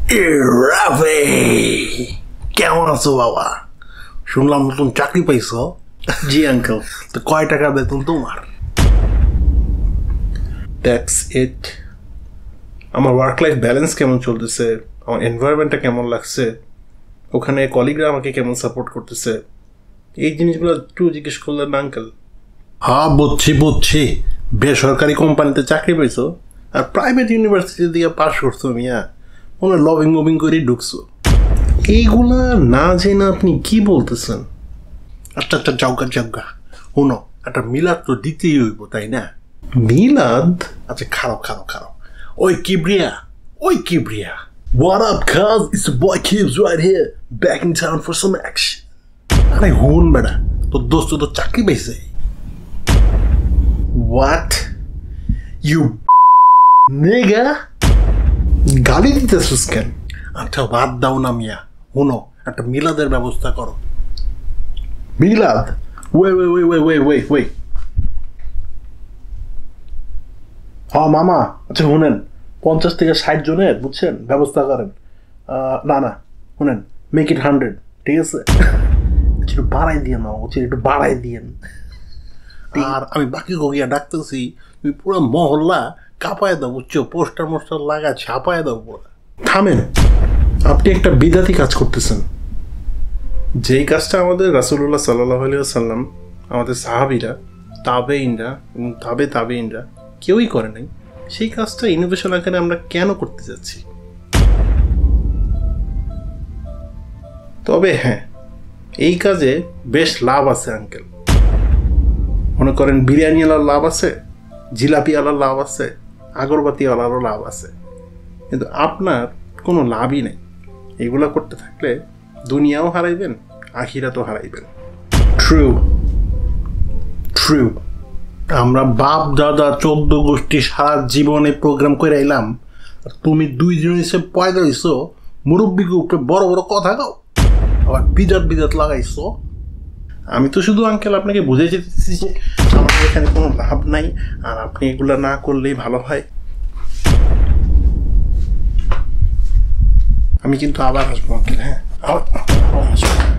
রাফে কেমন আছো বাবা? শুনলাম নতুন চাকরি পাইছো। জি আঙ্কেল। তো কয় টাকা বেতন তোমার? That's it. আমার ওয়ার্ক লাইফ ব্যালেন্স কেমন চলতেছে, আমার এনভায়রনমেন্টটা কেমন লাগছে, ওখানে কলিগরা আমাকে কেমন সাপোর্ট করতেছে, এই জিনিসগুলো একটু জিজ্ঞেস করলেন না আঙ্কেল? হ্যাঁ বুঝছি, বেসরকারি কোম্পানিতে চাকরি পাইছো আর প্রাইভেট ইউনিভার্সিটি দিয়ে পাস করছো মিয়া, মনে লবিং মুভিং করেই ঢুকছো। এইগুলা না জেনে আপনি কি বলতেছেন? আচ্ছা যাওগা শুনো, একটা মিলাদ তো দিতেই হইব তাই না? মিলাদ? আচ্ছা খারাপ ওই Kibria what up cuz, it's the boy Kibs right here, back in town for some action. আরে হুন বেটা, তোর দোস্ত তো চাকরি পাইছে। What? You nigga? গালি দিতেছিস কেন? আচ্ছা বাদ দাও না মিয়া, শুনো একটা মিলাদের ব্যবস্থা করো। মিলাদ? ওয়ে হ্যাঁ মামা, আচ্ছা শুনেন 50 থেকে 60 জনের বুঝছেন ব্যবস্থা করেন। না শুনেন, মেক ইট 100, ঠিক আছে? একটু বাড়াই দিয়ে না, একটু বাড়াই দিয়েন। আর আমি বাকি গিয়া ডাকতেছি, তুমি পুরো মহল্লা কাঁপায় দাও, বুঝছো? পোস্টার মোস্টার লাগা ছাপায় দাও পুরো। থামেন, আপনি একটা বিদাতি কাজ করতেছেন। যেই কাজটা আমাদের রাসূলুল্লাহ সাল্লাল্লাহু আলাইহি ওয়াসাল্লাম, আমাদের সাহাবীরা, তাবেঈনরা এবং তাবেঈনরা কেউই করে নাই, সেই কাজটা ইনোভেশন আকারে আমরা কেন করতে যাচ্ছি? তবে হ্যাঁ, এই কাজে বেশ লাভ আছে আঙ্কেল। মনে করেন বিরিয়ানি আলার লাভ আছে, জিলাপি আলার লাভ আছে, আগরবাতি আলারও লাভ আছে, কিন্তু আপনার কোনো লাভই নেই। এগুলা করতে থাকলে দুনিয়াও হারাইবেন, আখিরাতও হারাইবেন। ট্রু। আমরা বাপ দাদা 14 গোষ্ঠী সারা জীবনে প্রোগ্রাম করে এলাম, আর তুমি 2 জন হিসেবে পয়দা হইছো, মুরব্বীকে উপরে বড় কথা গাও, আবার বিদাত লাগাইছো। আমি তো শুধু আঙ্কেল আপনাকে বুঝে যেতেছি যে আমাদের এখানে কোনো লাভ নাই, আর আপনি এগুলো না করলেই ভালো হয়। আমি কিন্তু আবার আসবো আঙ্কেল। হ্যাঁ, আবার আসবো।